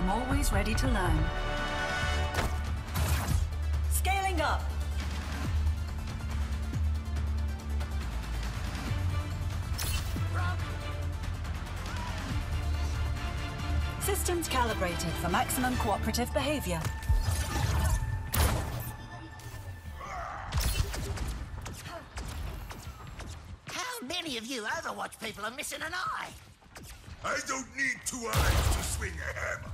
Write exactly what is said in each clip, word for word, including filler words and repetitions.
I'm always ready to learn. Scaling up. Systems calibrated for maximum cooperative behavior. How many of you Overwatch people are missing an eye? I don't need two eyes to swing a hammer.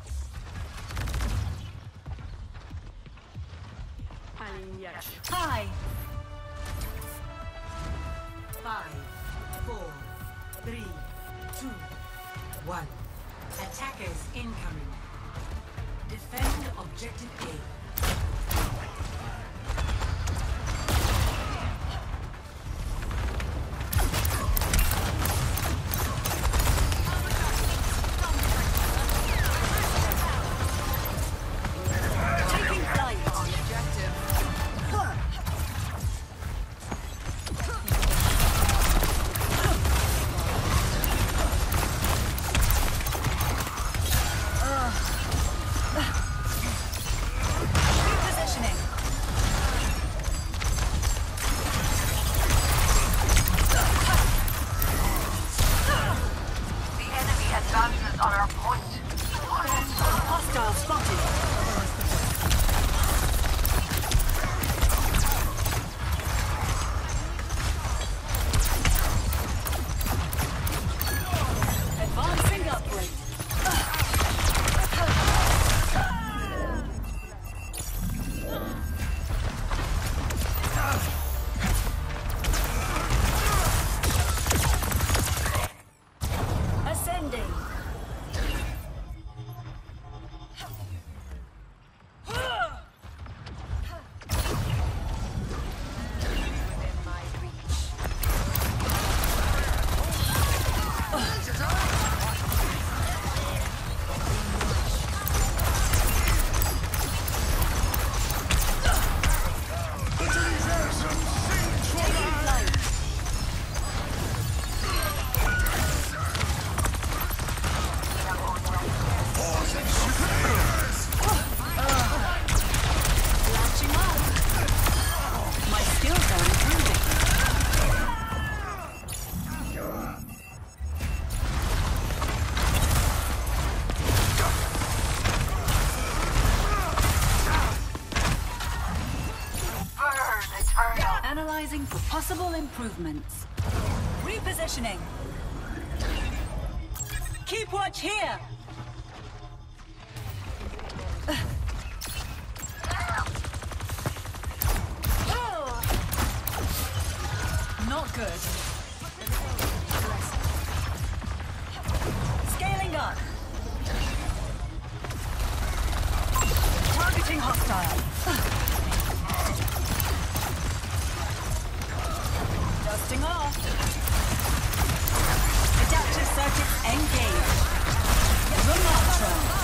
Hi. Five, four, three, two, one. Attackers incoming. Defend objective A. Analyzing for possible improvements. Repositioning. Keep watch here. Not good. Scaling up. Targeting hostile. Dusting off. Adaptive circuits engaged. Remartron.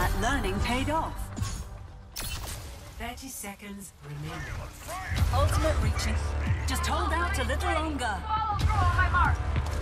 that learning paid off. thirty seconds remaining. Ultimate reaching. Just hold out a little longer. Follow through on my mark.